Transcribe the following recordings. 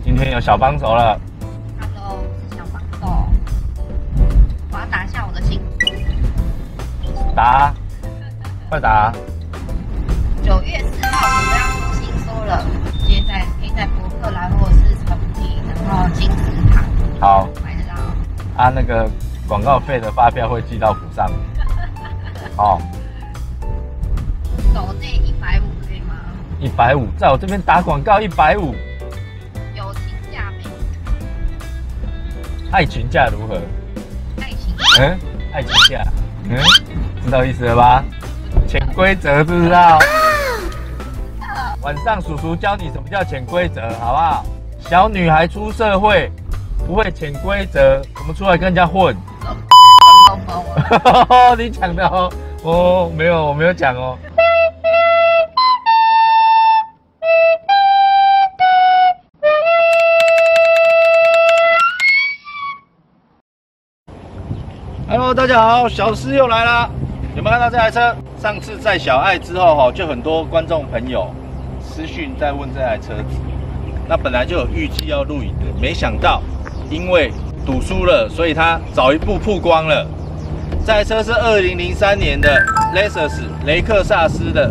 今天有小帮手了。 Hello， 我是小帮手。我要打一下我的新书。 打，快打 9月4号我们要出新书了，直接可以在博客来或者是成品，然后金石堂好买得到。 啊，那个广告费的发票会寄到府上。哦， 抖内150可以吗 150，在我这边打广告150， 友情价没？ 爱情价如何？ 爱情爱情价，知道意思了吧？潜规则知不知道？晚上叔叔教你什么叫潜规则，好不好？小女孩出社会不会潜规则，怎么出来跟人家混？ 包啊！ 你讲的哦，哦，没有，我没有讲哦。Hello， 大家好，小诗又来啦。有没有看到这台车？上次载小爱之后，就很多观众朋友私讯在问这台车子。那本来就有预计要录影的，没想到因为赌输了，所以他早一步曝光了。这台车是2003年的 Lexus 雷克萨斯的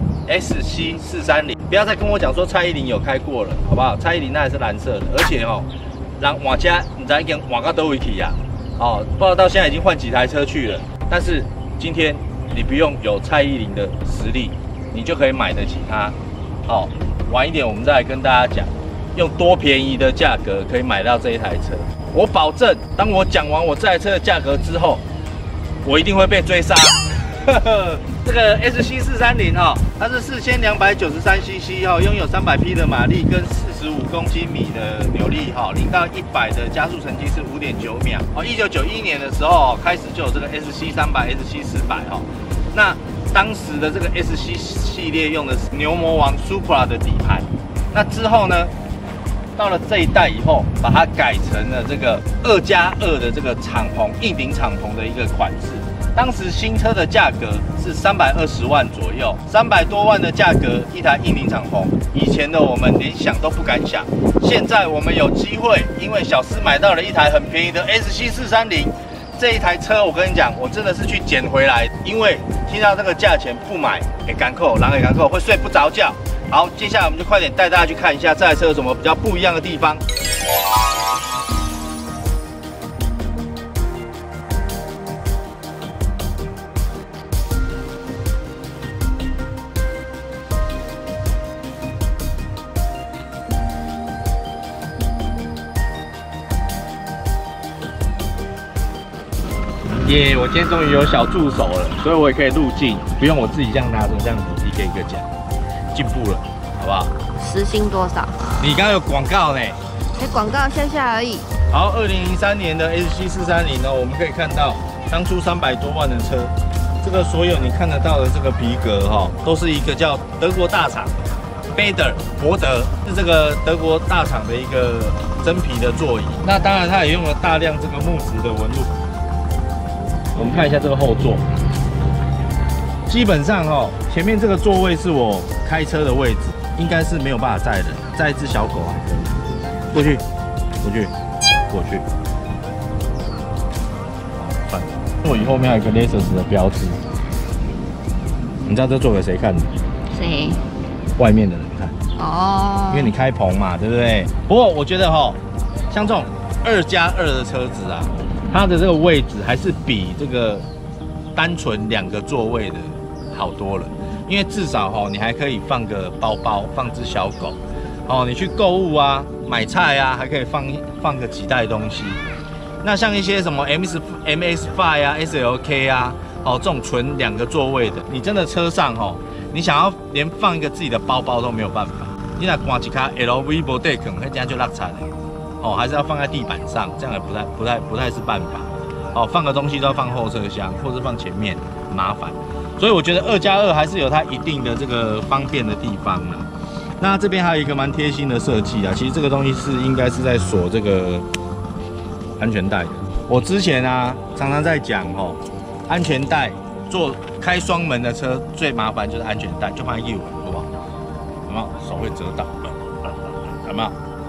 SC430，不要再跟我讲说蔡依林有开过了，好不好？蔡依林那还是蓝色的，而且让瓦家你知已经瓦到都维体呀，不知道到现在已经换几台车去了。但是今天你不用有蔡依林的实力，你就可以买得起它。晚一点我们再来跟大家讲，用多便宜的价格可以买到这一台车。我保证，当我讲完我这台车的价格之后，我一定会被追杀。这个 SC430它是4293cc拥有300匹的马力跟45公斤米的扭力0到100的加速成绩是5.9秒。1991年的时候开始就有这个 SC300、SC400那当时的这个 SC 系列用的是牛魔王 Supra 的底盘，那之后呢，到了这一代以后，把它改成了这个2+2的这个敞篷硬顶敞篷的一个款式。当时新车的价格是320万左右，300多万的价格一台硬顶敞篷，以前的我们连想都不敢想。现在我们有机会，因为小司买到了一台很便宜的 SC430。这一台车我跟你讲，我真的是去捡回来，因为听到这个价钱不买，赶扣，狼也赶扣，会睡不着觉。好，接下来我们就快点带大家去看一下这台车有什么比较不一样的地方。我今天终于有小助手了，所以我也可以入镜，不用我自己这样拿着这样子一个一个讲，进步了，好不好？ 时薪多少？ 你刚刚有广告呢？ 广告下而已。 好，2003年的 SC430呢，我们可以看到当初300多万的车，这个所有你看得到的这个皮革都是一个叫德国大厂博德，是这个德国大厂的一个真皮的座椅。那当然它也用了大量这个木质的纹路。我们看一下这个后座，基本上前面这个座位是我开车的位置，应该是没有办法载人，载一只小狗还可以。过去。算了，座椅后面还有一个 Lexus 的标志，你知道这做给谁看的？ 谁？ 外面的人看。因为你开棚嘛，对不对？不过我觉得像这种2+2的车子啊。它的这个位置还是比这个单纯2个座位的好多了，因为至少你还可以放个包包，放只小狗，你去购物啊、买菜啊，还可以放个几袋东西。那像一些什么 MS5 啊、SLK 啊，这种纯2个座位的，你真的车上你想要连放一个自己的包包都没有办法。你那挂几卡 LV 不对，可能这样就落惨了。还是要放在地板上，这样也不太是办法。放个东西都要放后车厢，或是放前面，很麻烦。所以我觉得2+2还是有它一定的这个方便的地方啦。那这边还有一个蛮贴心的设计啊，其实这个东西应该是在锁这个安全带的。我之前常常在讲安全带开双门的车最麻烦就是安全带，就放在右，好不好？有没有？手会折到，有没有？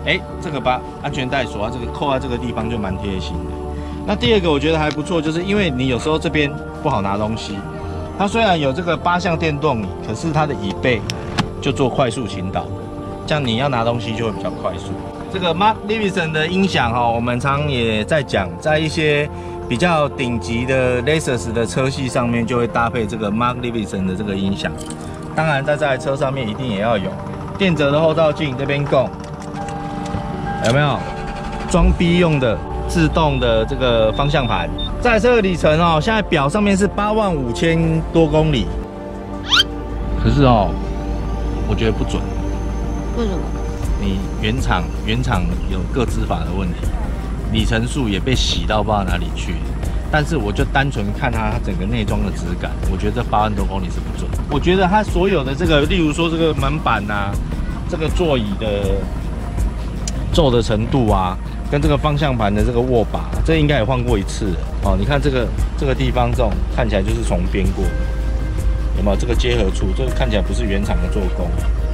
这个把安全带锁在这个扣在这个地方就蛮贴心的。那第二个我觉得还不错，就是因为你有时候这边不好拿东西，它虽然有这个8项电动椅，可是它的椅背就做快速倾倒，这样你要拿东西就会比较快速。这个 Mark Levinson 的音响我们常也在讲，在一些比较顶级的 Lexus 的车系上面就会搭配这个 Mark Levinson 的这个音响。当然在这台车上面一定也要有电折的后照镜，这边供有没有装逼用的自动的这个方向盘？这台车的里程现在表上面是85000多公里，可是我觉得不准。 为什么？ 你原厂有个资法的问题，里程数也被洗到不知道哪里去。但是我就单纯看它整个内装的质感，我觉得这8万多公里是不准。我觉得它所有的这个，例如说这个门板啊，这个座椅的皱的程度啊，跟这个方向盘的这个握把，这应该也换过一次了。你看这个地方这种看起来就是重编过的，有没有这个结合处？这个看起来不是原厂的做工。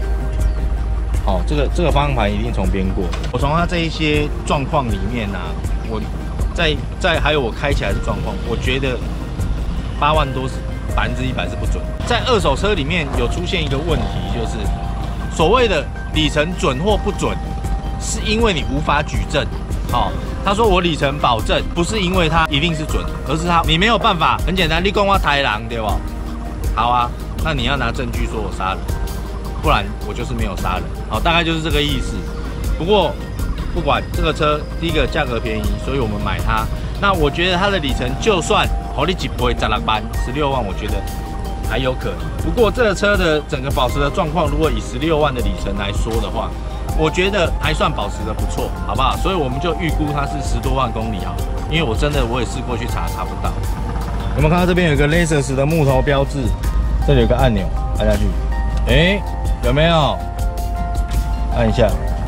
这个方向盘一定重编过。我从它这一些状况里面我在还有我开起来的状况，我觉得8万多是100%是不准。在二手车里面有出现一个问题，就是所谓的里程准或不准，是因为你无法举证。他说我里程保证，不是因为它一定是准，而是你没有办法。很简单，你说我台人对吧？好啊，那你要拿证据说我杀人，不然我就是没有杀人。大概就是这个意思。不过不管这个车，第一个价格便宜，所以我们买它。那我觉得它的里程就算好你几倍16万，16万我觉得还有可能。不过这个车的整个保持的状况，如果以16万的里程来说的话，我觉得还算保持的不错，好不好？所以我们就预估它是10多万公里好了。因为我也试过去查不到。有没有看到这边有个 Lexus 的木头标志？这里有个按钮，按下去，有没有？按一下，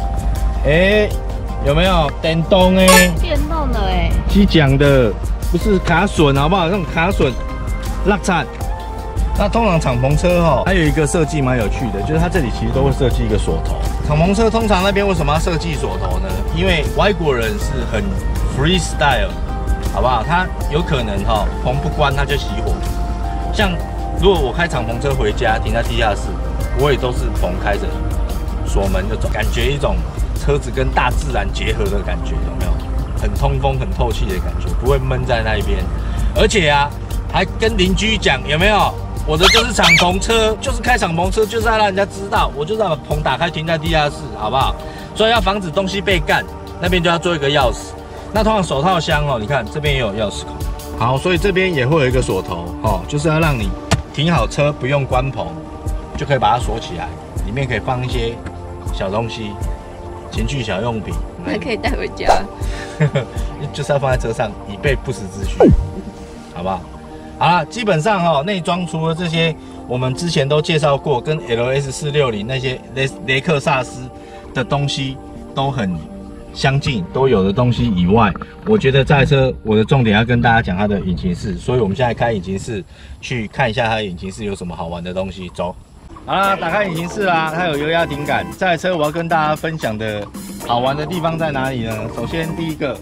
有没有电动电动的是讲的，不是卡榫，好不好？那种卡榫落惨。那通常敞篷车还有一个设计蛮有趣的，就是它这里其实都会设计一个锁头。敞篷车通常那边为什么要设计锁头呢？因为外国人是很 freestyle， 好不好？他有可能棚不关他就熄火。像如果我开敞篷车回家停在地下室，我也都是棚开着，锁门就走，感觉一种车子跟大自然结合的感觉，有没有？很通风、很透气的感觉，不会闷在那一边。而且还跟邻居讲，有没有？我的就是敞篷车，就是开敞篷车，就是要让人家知道，我就是要把棚打开停在地下室，好不好？所以要防止东西被干，那边就要做一个钥匙。那通常手套箱你看这边也有钥匙孔。好，所以这边也会有一个锁头就是要让你停好车不用关棚，就可以把它锁起来，里面可以放一些小东西，情趣小用品， 还可以带回家。 就是要放在车上，以备不时之需，好不好？好啦，基本上内装除了这些我们之前都介绍过，跟 LS460那些雷克萨斯的东西都很相近，都有的东西以外，我觉得这台车我的重点要跟大家讲它的引擎室，所以我们现在开引擎室去看一下它的引擎室有什么好玩的东西。走，好啦，打开引擎室啦，它有油压顶杆。这台车我要跟大家分享的好玩的地方在哪里呢？首先第一个，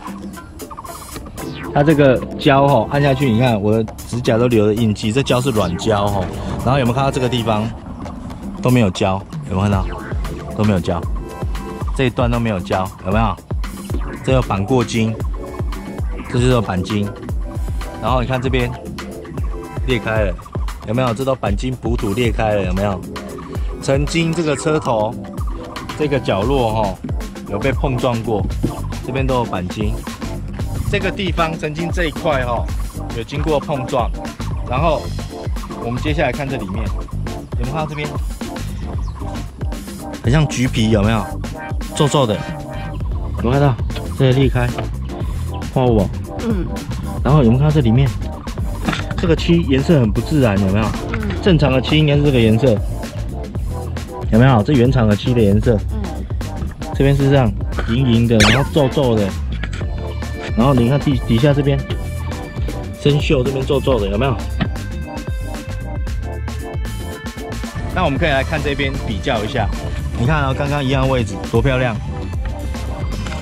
它这个胶按下去，你看我的指甲都留了印记，这胶是软胶然后有没有看到这个地方都没有胶？有没有看到？都没有胶，这一段都没有胶，有没有？这有钣过金，这就是有钣金。然后你看这边裂开了，有没有？这都钣金补土裂开了，有没有？曾经这个车头这个角落有被碰撞过，这边都有钣金。这个地方曾经这一块有经过碰撞，然后我们接下来看这里面，有没有看到这边很像橘皮，有没有？皱皱的，有没有看到？这里裂开，看我。然后有没有看到这里面？这个漆颜色很不自然，有没有？正常的漆应该是这个颜色，有没有？这原厂的漆的颜色。这边是这样莹莹的，然后皱皱的。然后你看底下这边生锈，这边皱皱的，有没有？那我们可以来看这边比较一下，你看刚刚一样的位置多漂亮，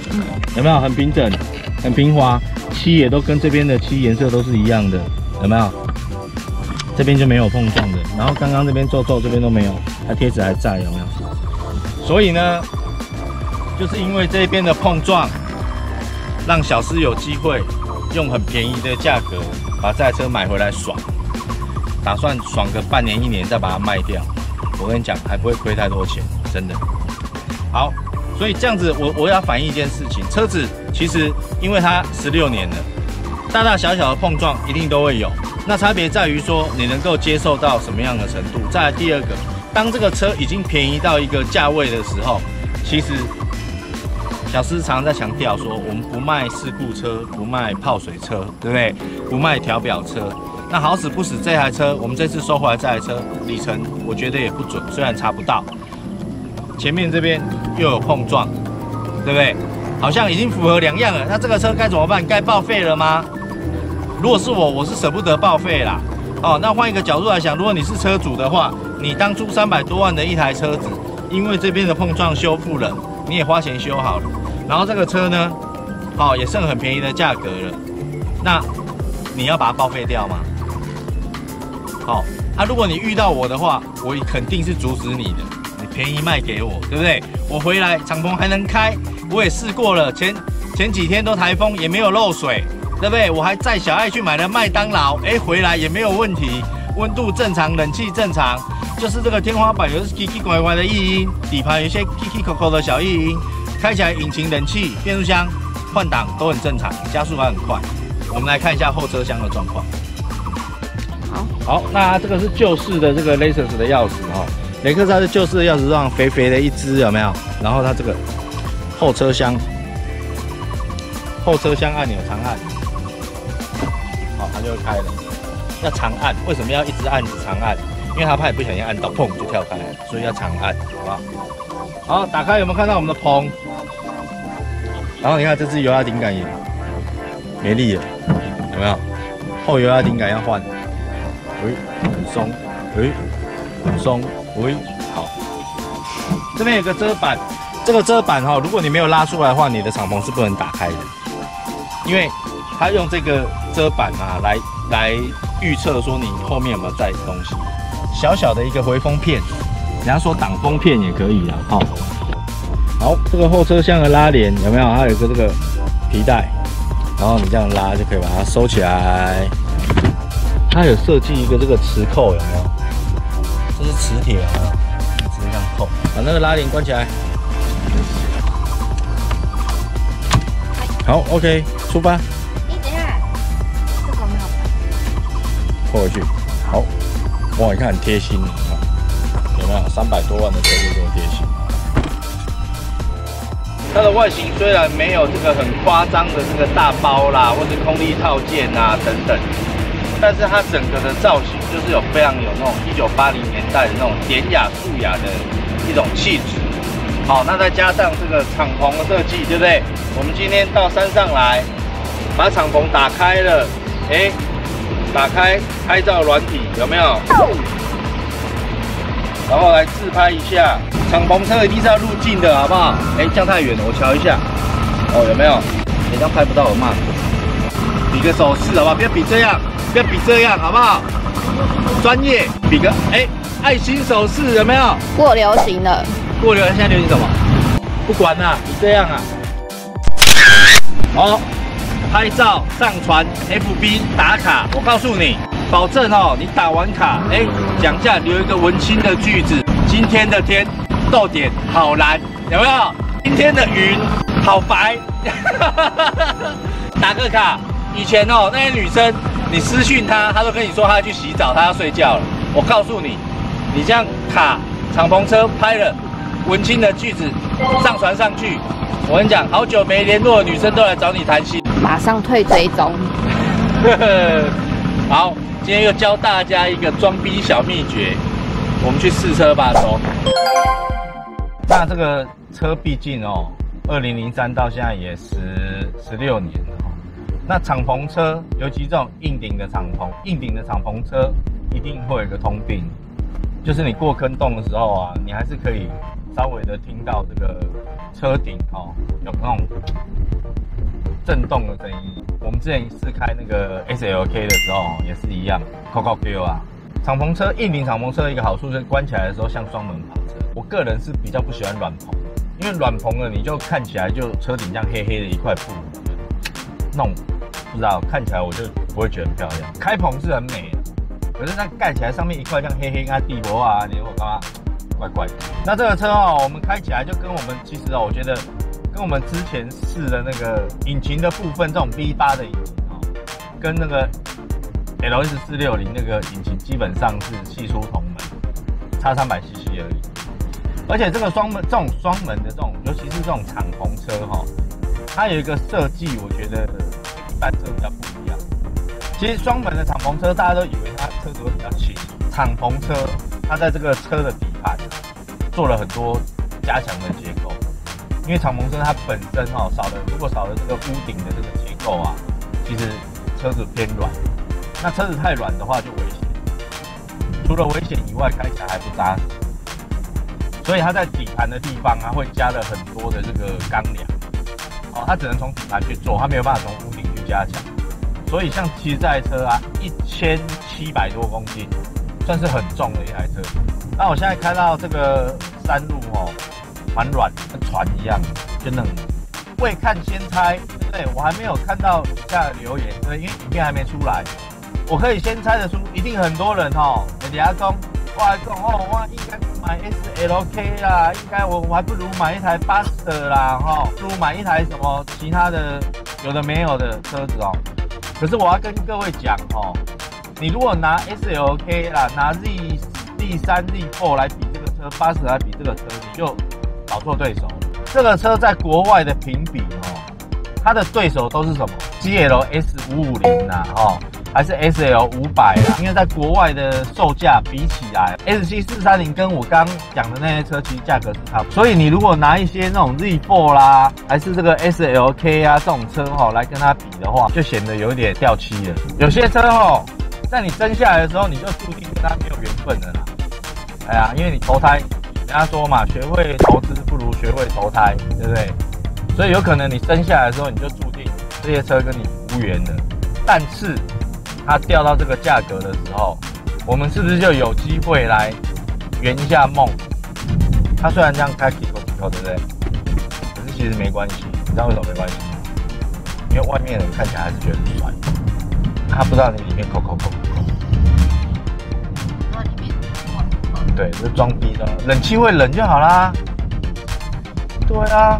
有没有很平整、很平滑？漆也都跟这边的漆颜色都是一样的，有没有？这边就没有碰撞的，然后刚刚这边皱皱这边都没有，它贴纸还在，有没有？所以呢，就是因为这边的碰撞，让小师有机会用很便宜的价格把这台车买回来爽，打算爽个半年1年再把它卖掉。我跟你讲，还不会亏太多钱，真的。好，所以这样子我要反映一件事情，车子其实因为它16年了，大大小小的碰撞一定都会有。那差别在于说你能够接受到什么样的程度。再来第二个，当这个车已经便宜到一个价位的时候，其实小师常常在强调说，我们不卖事故车，不卖泡水车，对不对？不卖调表车。那好死不死，这台车我们这次收回来这台车里程，我觉得也不准，虽然查不到。前面这边又有碰撞，对不对？好像已经符合2样了。那这个车该怎么办？该报废了吗？如果是我是舍不得报废啦。哦，那换一个角度来想，如果你是车主的话，你当初300多万的一台车子，因为这边的碰撞修复了，你也花钱修好了，然后这个车呢，哦也剩很便宜的价格了，那你要把它报废掉吗？好，如果你遇到我的话，我肯定是阻止你的，你便宜卖给我，对不对？我回来敞篷还能开，我也试过了，前几天都台风也没有漏水。对不对？我还载小爱去买了麦当劳，回来也没有问题，温度正常，冷气正常，就是这个天花板有奇奇怪怪的异音，底盘有一些奇奇扣扣的小异音，开起来引擎、冷气、变速箱换挡都很正常，加速还很快。我们来看一下后车厢的状况。好，那这个是旧式的这个 Lexus 的钥匙哈，雷克萨斯旧式的钥匙上肥肥的一只，有没有？然后它这个后车厢按钮长按。好，它就会开了。要长按，为什么要一直按长按？因为它怕你不小心按到，砰就跳开了，所以要长按，好不好？好，打开有没有看到我们的棚？然后你看这支油压顶杆也没力了，有没有？后油压顶杆要换，很松，很松，好。这边有个遮板，这个遮板如果你没有拉出来的话，你的敞篷是不能打开的，因为它用这个遮板来预测说你后面有没有载东西。小小的一个回风片，人家说挡风片也可以啦，好，这个后车厢的拉帘有没有？它有个这个皮带，然后你这样拉就可以把它收起来。它有设计一个这个磁扣，有没有？这是磁铁啊，直接这样扣，把那个拉帘关起来。好 ，OK， 出发。 等一下，这个没有扣回去。好，哇，你看很贴心，有没有？300多万的车就这么贴心。它的外形虽然没有这个很夸张的这个大包啦，或者空力套件啊等等，但是它整个的造型就是非常有那种1980年代的那种典雅素雅的一种气质。好，那再加上这个敞篷的设计，对不对？我们今天到山上来，把敞篷打开了，打开拍照软体有没有？然后来自拍一下。敞篷车一定是要入镜的，好不好？这样太远了，我瞧一下。哦，有没有？这样拍不到我骂。比个手势，好不好？不要比这样，不要比这样，好不好？专业，比个爱心手势，有没有？ 过流行了。 过流行，现在流行什么？不管啦，比这样啊。好，拍照上传 FB 打卡，我告诉你，保证你打完卡，讲价留一个文青的句子。今天的天。逗点好蓝，有没有？今天的云好白，打个卡。以前那些女生，你私讯她，她都跟你说她要去洗澡，她要睡觉了。我告诉你，你这样卡敞篷车拍了文青的句子上传上去，我跟你讲，好久没联络的女生都来找你谈心， 马上退追踪。 好，今天又教大家一个装逼小秘诀，我们去试车吧，走。那这个车毕竟2003到现在也16年了那敞篷车，尤其这种硬顶的敞篷车，一定会有一个通病，就是你过坑洞的时候啊，你还是可以稍微的听到这个车顶有那种震动的声音。我们之前试开那个 SLK 的时候也是一样 ，Coco Q 啊。敞篷车硬顶敞篷车的一个好处是关起来的时候像双门跑车。我个人是比较不喜欢软棚，因为软棚的你就看起来就车顶这样黑黑的一块布，那种不知道看起来我就不会觉得很漂亮。开棚是很美的，可是它盖起来上面一块这样黑黑，跟它地薄啊，你我干嘛？怪怪的。那这个车我们开起来就跟我们其实我觉得跟我们之前试的那个引擎的部分，这种 V8 的引擎跟那个 LS460那个引擎基本上是系出同门，差300cc 而已。而且这个双门的这种，尤其是这种敞篷车它有一个设计，我觉得一般车比较不一样。其实双门的敞篷车大家都以为它车子会比较轻，敞篷车它在这个车的底盘做了很多加强的结构，因为敞篷车它本身如果少了这个屋顶的这个结构其实车子偏软，那车子太软的话就危险，除了危险以外开起来还不扎实，所以它在底盘的地方会加了很多的这个钢梁，它只能从底盘去做，它没有办法从屋顶去加强，所以像其实这台车1700多公斤，算是很重的一台车。那我现在开到这个山路蛮软，跟船一样，真的很未看先猜，对不对？我还没有看到底下的留言，对，因为影片还没出来，我可以先猜得出，一定很多人人家讲，我应该买 SLK 啦，应该我还不如买一台 Buster 啦，不如买一台什么其他的有的没有的车子可是我要跟各位讲你如果拿 SLK 啦，拿 Z3、Z4 来比这个车，Buster 来比这个车，你就搞错对手。这个车在国外的评比它的对手都是什么 ？GLS550啦还是 SL500啦？因为在国外的售价比起来 ，S7430跟我刚讲的那些车其实价格是差不多。所以你如果拿一些那种 Z4 啦，还是这个 SLK 这种车来跟它比的话，就显得有一点掉漆了。有些车在你争下来的时候，你就注定跟它没有缘分了啦。哎呀，因为你投胎，人家说嘛，学会投资不如学会投胎，对不对？所以有可能你生下来的时候，你就注定这些车跟你无缘了。但是它掉到这个价格的时候，我们是不是就有机会来圆一下梦？它虽然这样开几口，对不对？可是其实没关系，你知道为什么没关系吗？因为外面人看起来还是觉得很帅，他不知道你里面扣。对，就装逼的，冷气会冷就好啦。对啊。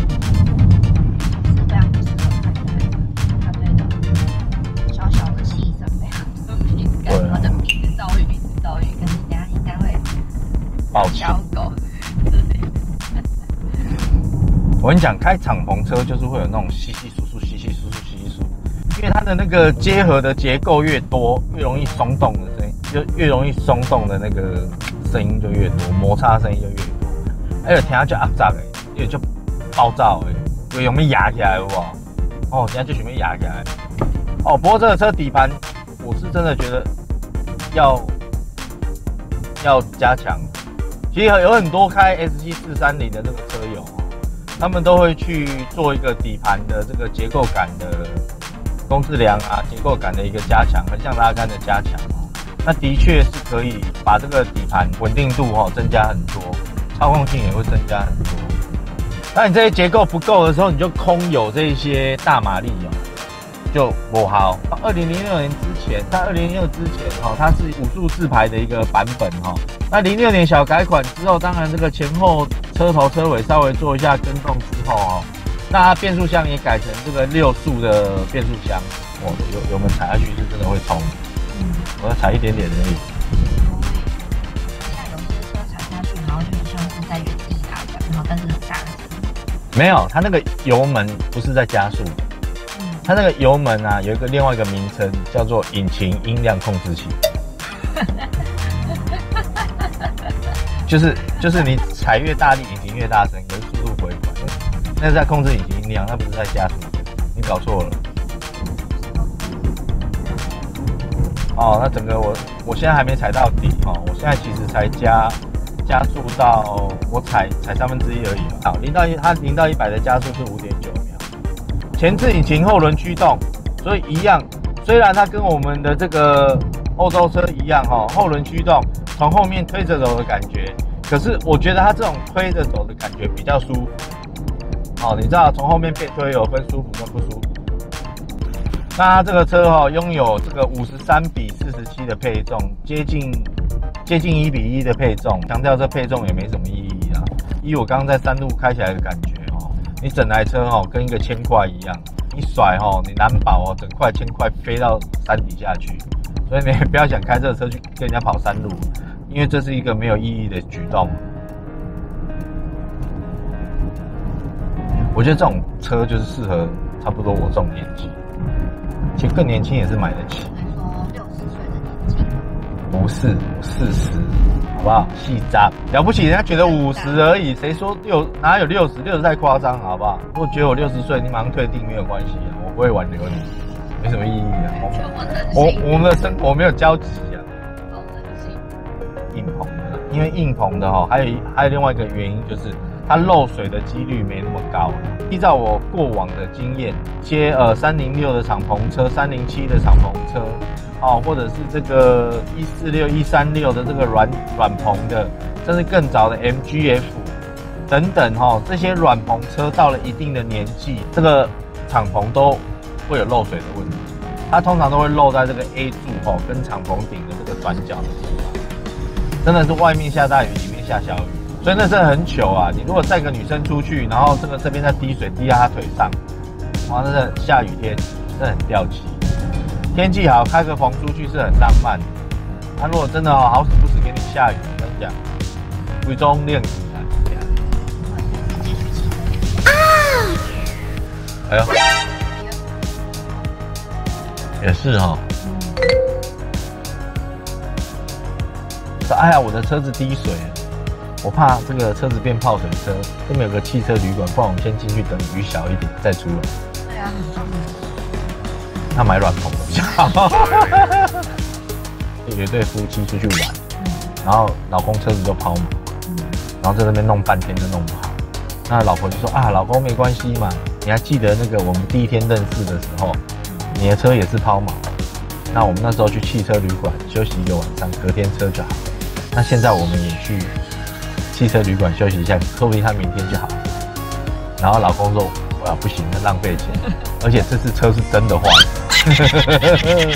是非常不适合看的，他对小小的牺牲那样，跟我的鼻子遭遇，可是等下应该会爆小狗。 我跟你讲，开敞篷车就是会有那种稀稀疏疏，因为它的那个结合的结构越多，越容易松动的声音，就越容易松动的那个声音就越多，摩擦声音就越多，而且听下就压榨因为就爆炸有没有压起来有无？现在就准备压起来。不过这个车底盘，我是真的觉得要加强。其实有很多开 S7430的这个车友，他们都会去做一个底盘的这个结构感的公制梁结构感的一个加强，横向拉杆的加强。那的确是可以把这个底盘稳定度增加很多，操控性也会增加很多。当你这些结构不够的时候，你就空有这些大马力就不好。2006年之前，在2006之前它是5速自排的一个版本那06年小改款之后，当然这个前后车头车尾稍微做一下更动之后那它变速箱也改成这个6速的变速箱，油门踩下去是真的会冲。我要踩一点点而已。 像有些车踩下去，然后就很像是在原地打转，然后但是很大声。 没有，它那个油门不是在加速，它那个油门有另外一个名称叫做引擎音量控制器。就是你踩越大力，引擎越大声，可是速度不会快。那是在控制引擎音量，那不是在加速，你搞错了。那整个我现在还没踩到底我现在其实才加加速到我踩1/3而已。好它0到100的加速是5.9秒。前置引擎后轮驱动，所以一样。虽然它跟我们的这个欧洲车一样后轮驱动，从后面推着走的感觉，可是我觉得它这种推着走的感觉比较舒服。你知道从后面被推有分舒服跟不舒服。那它这个车拥有这个53:47的配重，接近1:1的配重。强调这配重也没什么意义啊。以我刚刚在山路开起来的感觉你整台车跟一个铅块一样，你甩你难保整块铅块飞到山底下去。所以你不要想开这个车去跟人家跑山路，因为这是一个没有意义的举动。我觉得这种车就是适合差不多我这种年纪，其实更年轻也是买得起。 还说60岁的年纪？ 不是40，好不好？细渣了不起，人家觉得50而已，谁说哪有60太夸张，好不好？如果觉得我60岁，你马上退订没有关系啊，我不会挽留你，没什么意义啊。我们的生活没有交集啊。 好任性。 硬棚的，因为硬棚的还有另外一个原因就是它漏水的几率没那么高。依照我过往的经验，接306的敞篷车、307的敞篷车，或者是这个146、136的这个软棚的，甚至更早的 MGF 等等这些软棚车到了一定的年纪，这个敞篷都会有漏水的问题。它通常都会漏在这个 A 柱跟敞篷顶的这个转角的地方，真的是外面下大雨，里面下小雨。所以那真的很糗啊！你如果载个女生出去，然后这边在滴水滴在她腿上，哇，那个下雨天真的很掉漆。天气好，开个棚出去是很浪漫的。如果真的好死不死给你下雨，我跟你讲，规中练起来。哎呦，也是哎呀，我的车子滴水了。我怕这个车子变泡水车，这边有个汽车旅馆，不然我们先进去等雨小一点再出来。 对啊， 他买软棚的比较好。有一对夫妻出去玩，然后老公车子就抛锚，然后在那边弄半天就弄不好。那老婆就说老公没关系嘛，你还记得那个我们第一天认识的时候，你的车也是抛锚，那我们那时候去汽车旅馆休息一个晚上，隔天车就好了。那现在我们也去汽车旅馆休息一下，说不定他明天就好。然后老公说：“哇，不行，那浪费钱，而且这次车是真的坏了。”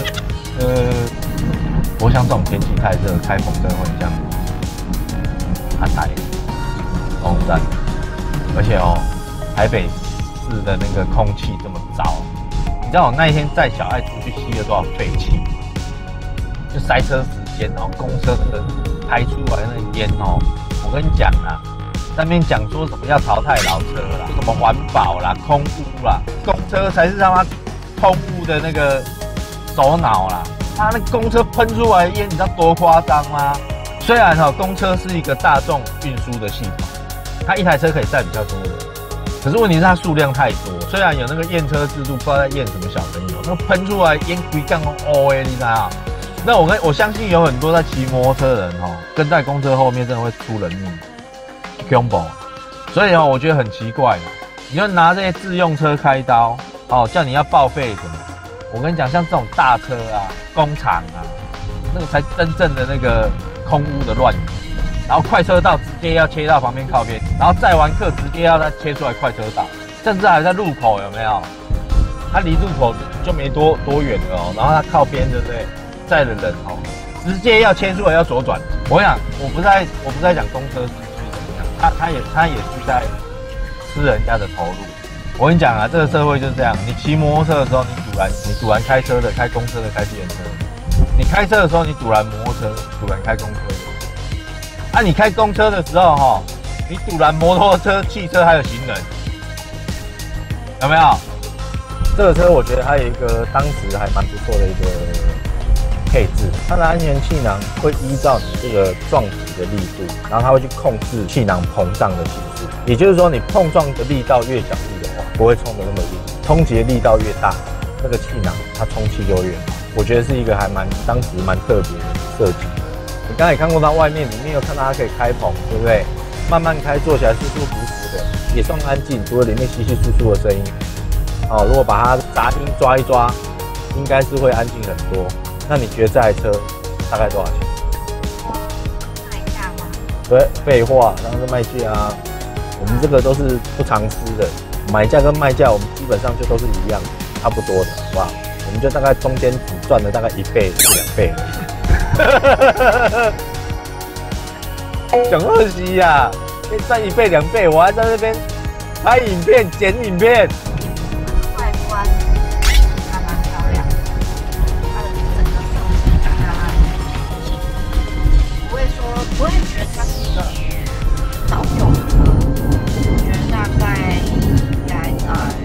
我想这种天气太热，开风真的会这样台风站，而且台北市的那个空气这么糟，你知道我那一天载小爱出去吸了多少废气？就塞车时间公车那个排出来的那个烟我跟你讲啊，那边讲说什么要淘汰老车啦，什么环保啦、空污啦，公车才是他妈空污的那个首脑啦。他那公车喷出来的烟，你知道多夸张吗？虽然公车是一个大众运输的系统，它一台车可以载比较多人，可是问题是它数量太多。虽然有那个验车制度，不知道在验什么小朋友，那喷出来烟规杠你知道？那我相信有很多在骑摩托车的人跟在公车后面真的会出人命，恐怖。所以我觉得很奇怪，你就拿这些自用车开刀叫你要报废什么？我跟你讲，像这种大车啊、工厂啊，那个才真正的那个空污的乱源。然后快车道直接要切到旁边靠边，然后载完客直接要再切出来快车道，甚至还在路口，有没有？它离路口就没多远了然后它靠边，对不对？载的人直接要切出来要左转。我想我不是在讲公车司机怎么样，他也是在吃人家的头路。我跟你讲啊，这个社会就是这样，你骑摩托车的时候你堵拦开车的、开公车的、开计程车；你开车的时候你堵拦摩托车、堵拦开公车的。你开公车的时候你堵拦摩托车、汽车还有行人，有没有？这个车我觉得它有一个当时还蛮不错的一个配置，它的安全气囊会依照你这个撞击的力度，然后它会去控制气囊膨胀的形式。也就是说，你碰撞的力道越小力的话，不会冲得那么硬；冲击的力道越大，那个气囊它充气就越好。我觉得是一个当时蛮特别的设计。 你刚才也看过它外面，里面有看到它可以开棚，对不对？慢慢开，坐起来舒舒服服的，也算安静，除了里面稀稀疏疏的声音。哦，如果把它杂音抓一抓，应该是会安静很多。那你觉得这台车大概多少钱？ 卖价吗？ 对，废话，当然是卖价啊。我们这个都是不藏私的，买价跟卖价我们基本上就都是一样的，差不多的，好不好？我们就大概中间只赚了大概1倍至2倍而已。讲恶心呀，可以赚1倍2倍，我还在那边拍影片、剪影片。 外观还蛮漂亮的，它的整个设计感让它很清新，不会觉得它是一个老旧的车，我觉得大概应该在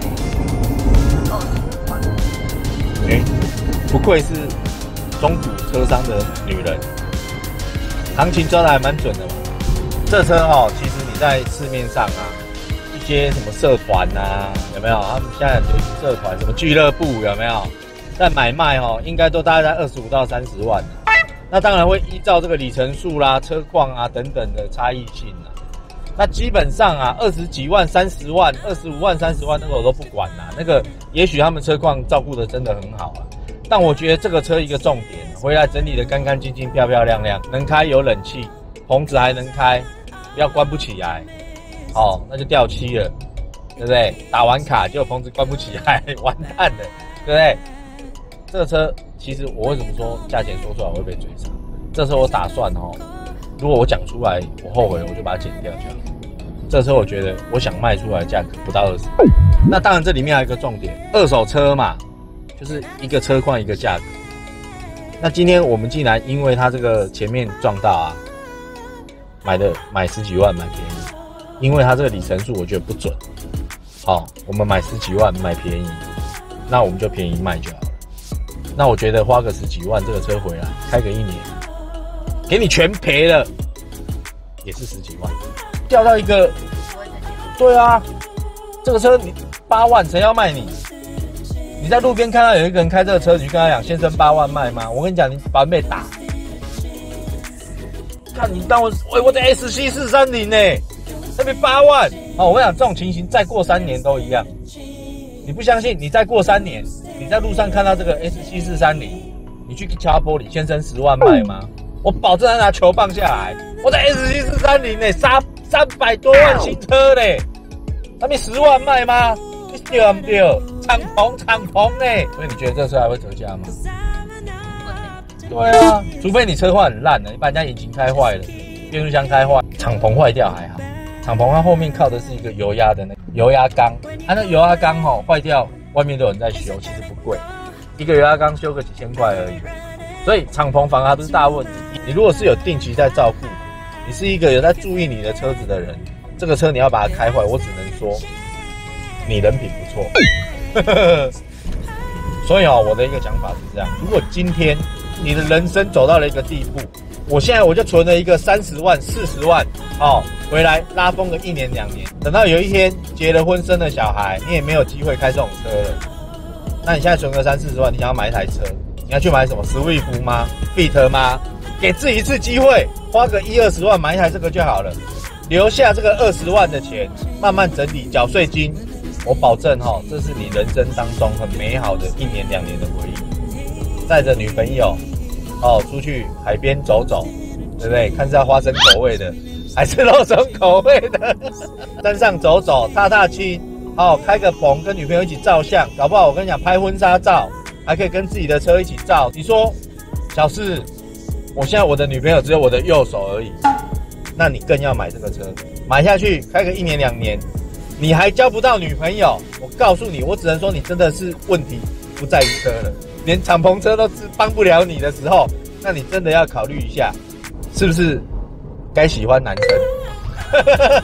25万。 不愧是中古车商的女人，行情抓得还蛮准的嘛。这车哦，其实你在市面上啊，一些什么社团啊，有没有？他们现在流行社团，什么俱乐部有没有？在买卖哦，应该都大概在25到30万。那当然会依照这个里程数啦、车况啊等等的差异性啦。那基本上啊，20几万、30万、25万、30万那个我都不管啦。那个也许他们车况照顾的真的很好啊。但我觉得这个车一个重点，回来整理的干干净净、漂漂亮亮，能开有冷气，棚子还能开，不要关不起来，哦，那就掉漆了，对不对？打完卡结果棚子关不起来，完蛋了，对不对？这个车其实我为什么说价钱说出来我会被追杀？这车我打算哦，如果我讲出来我后悔了，我就把它剪掉就好。这车我觉得我想卖出来的价格不到20万。那当然这里面还有一个重点，二手车嘛。就是一个车况一个价格。那今天我们既然因为它这个前面撞到啊，买10几万买便宜，因为它这个里程数我觉得不准，好，我们买10几万买便宜，那我们就便宜卖就好了。那我觉得花个10几万这个车回来开个1年，给你全赔了，也是10几万，掉到一个，对啊，这个车你8万谁要卖你？你在路边看到有一个人开这个车，你去跟他讲先生8万卖吗？我跟你讲，你保被打。看你当我的 SC430呢，那边8万哦！我跟你讲，这种情形再过3年都一样。你不相信？你再过3年，你在路上看到这个 SC430，你去敲玻璃，先生10万卖吗？我保证他拿球棒下来。我的 SC430呢，300多万新车嘞，那边10万卖吗？你对不对？敞篷呢？所以你觉得这车还会折价吗？对啊，除非你车况很烂了，你把人家引擎开坏了，变速箱开坏，敞篷坏掉还好。敞篷它后面靠的是一个油压的那个油压缸，它那油压缸坏掉，外面都有人在修，其实不贵，一个油压缸修个几千块而已。所以敞篷反而不是大问题。你如果是有定期在照顾，你是一个有在注意你的车子的人，这个车你要把它开坏，我只能说你人品不错。所以我的一个想法是这样，如果今天你的人生走到了一个地步，我现在我就存了一个30万40万回来拉风个1年2年，等到有一天结了婚生了小孩，你也没有机会开这种车了。那你现在存个30、40万，你想要买一台车，你要去买什么 Swift 吗 Fit 吗？给自己一次机会，花个10-20万买一台这个就好了，留下这个20万的钱慢慢整理缴税金，我保证这是你人生当中很美好的1年2年的回忆。带着女朋友出去海边走走，对不对？看是要花生口味的还是肉松口味的，山上走走踏踏青，开个棚跟女朋友一起照相，搞不好我跟你讲拍婚纱照还可以跟自己的车一起照。你说小四，我现在我的女朋友只有我的右手而已，那你更要买这个车，买下去开个1年2年，你还交不到女朋友，我告诉你，我只能说你真的是问题不在于车了，连敞篷车都帮不了你的时候，那你真的要考虑一下，是不是该喜欢男生？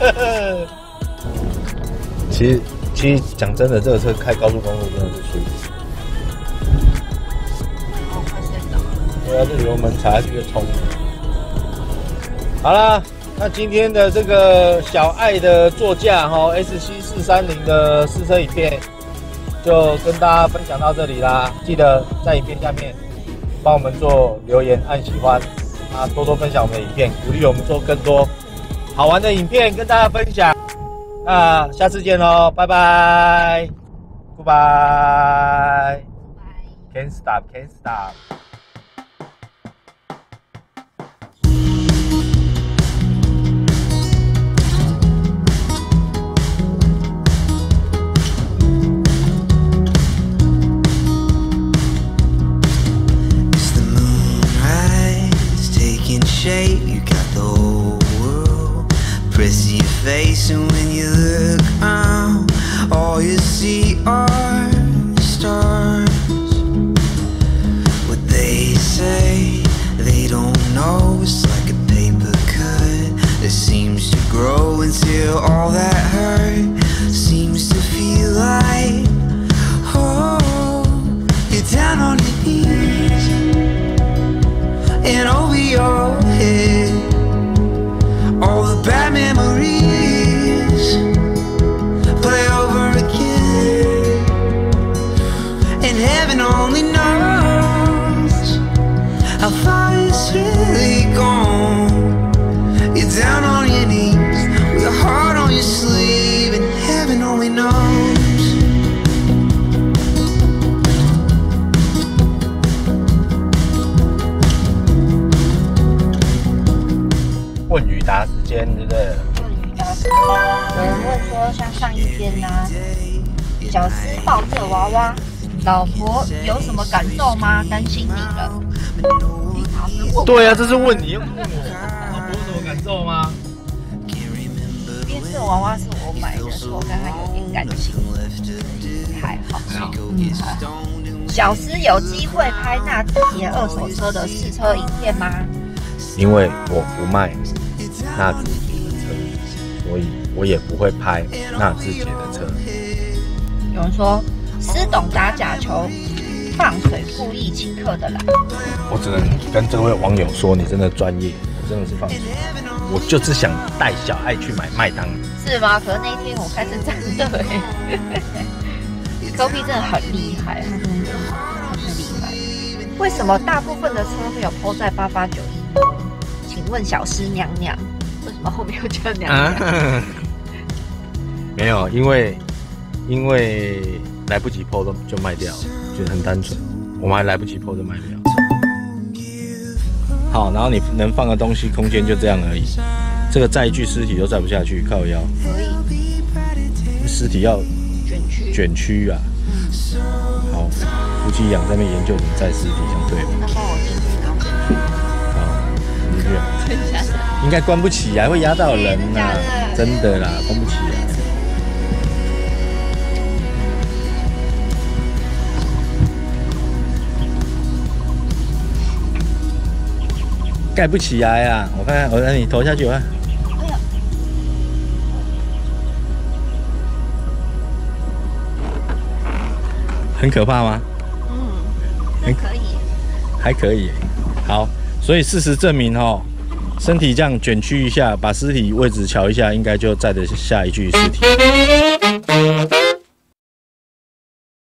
其实讲真的，这个车开高速公路真的是舒服。对啊，这油门踩下去就冲了。好啦，那今天的这个小爱的座驾SC430的试车影片就跟大家分享到这里啦。记得在影片下面帮我们做留言、按喜欢， 啊，多多分享我们的影片，鼓励我们做更多好玩的影片跟大家分享。那下次见喽，拜拜 ，Goodbye。Can't stop, can't stop. Shape, you got the whole world pressing your face, and when you look around, all you see are stars. What they say, they don't know. It's like a paper cut that seems to grow until all that hurt seems to feel like, oh, you're down on your knees and over your head, all the bad memories play over again, and heaven only knows how far it's really gone. You're down on your knees with your heart on your sleeve, and heaven only knows. 问与答时间，对不对？ 问与答时间，有人问说，像上一篇呢、小司抱着娃娃，老婆有什么感受吗？担心你了。 对啊，这是问你，又不是问我。老婆有什么感受吗？ 因为这娃娃是我买的，所以我跟他有点感情，还好，还好。小司有机会拍纳智捷二手车的试车影片吗？ 因为我不卖纳智捷的车，所以我也不会拍纳智捷的车。 有人说，司董打假球，放水故意请客的来。 我只能跟这位网友说，你真的专业，我真的是放水。我就是想带小爱去买麦当劳。 是吗？可是那一天我开始站热科比真的很厉害，他真的很厉害。为什么大部分的车没有 po 在8891？请问小司娘娘，为什么后面又叫娘娘？ 没有，因为来不及 po 就卖掉了，就很单纯。我们还来不及 po 就卖掉。好，然后你能放的东西空间就这样而已。这个载具尸体都载不下去，靠腰。 可以。 尸体要卷曲啊。好，夫妻俩在那边研究怎么载尸体，相对吧。 那帮我进去，然后进去。 好，进去。 真的假的？ 应该关不起来，会压到人呐、真的啦，关不起来。盖不起来啊！我看，我让你投下去，我看。 哎呀， 很可怕吗？ 这可以。 还可以。好，所以事实证明哦，身体这样卷曲一下，把尸体位置调一下，应该就载得下一具尸体。